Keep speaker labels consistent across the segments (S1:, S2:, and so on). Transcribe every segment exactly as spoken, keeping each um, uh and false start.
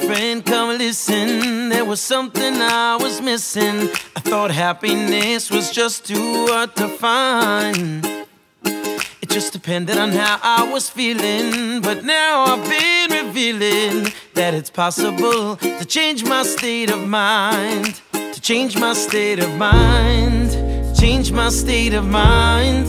S1: friend, come listen. There was something I was missing. I thought happiness was just too hard to find. It just depended on how I was feeling. But now I've been revealing that it's possible to change my state of mind. To change my state of mind. Change my state of mind.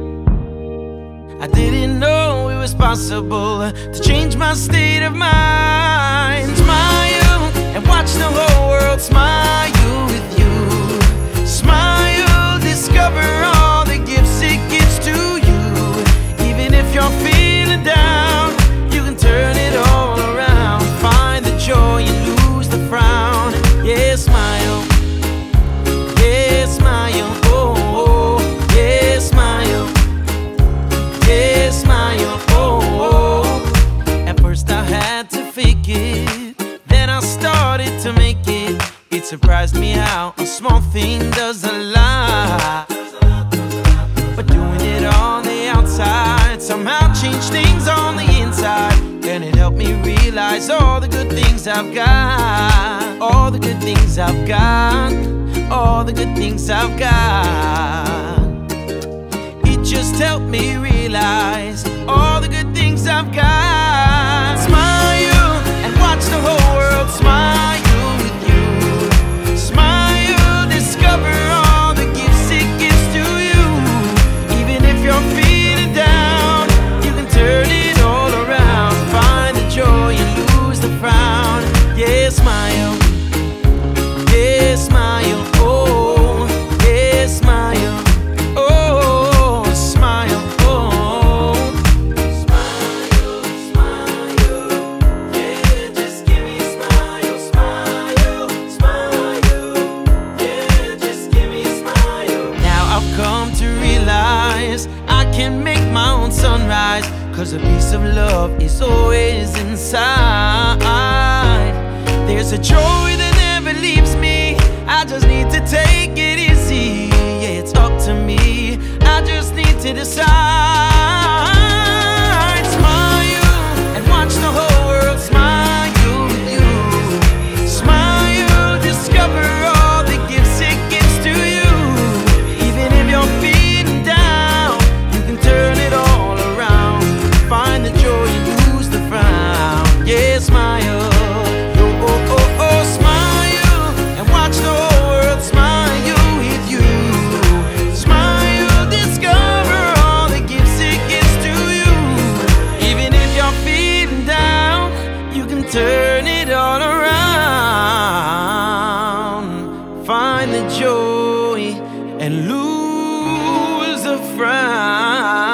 S1: I didn't know it was possible to change my state of mind. Smile and watch the whole world smile with you. Smile, discover all the gifts it gives to you. Even if you're feeling down, you can turn it all around. Find the joy and lose the frown. Yeah, smile. Yeah, smile. Oh, oh. Yeah, smile. Yeah, smile, oh, oh. At first I had to fake it, then I started to make it. It surprised me how a small thing does a lot. But doing it on the outside somehow changed things on the inside. And it helped me realize all the good things I've got. All the good things I've got. All the good things I've got. Just help me realize all the good things I've got. Smile and watch the whole world smile with you. Smile, discover all the gifts it gives to you. Even if you're feeling down, you can turn it all around. Find the joy and lose the frown. Yeah, smile. Yeah, smile. Oh, yeah, smile. Sunrise, cause a piece of love is always inside. There's a joy that never leaves me. I just need to take it easy. Yeah, it's up to me. I just need to decide. Smile and watch the whole world smile with you. Smile, discover all the gifts it gives to you. Even if you're feeling down, you can turn it on. Find the joy and lose the frown. Yeah, smile. Oh, oh, oh, oh, smile. And watch the whole world smile with you. Smile, discover all the gifts it gives to you. Even if you're feeling down, you can turn it all around. Find the joy and lose the frown.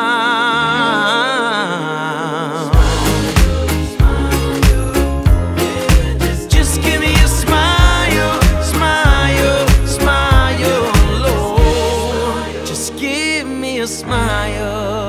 S1: Smile.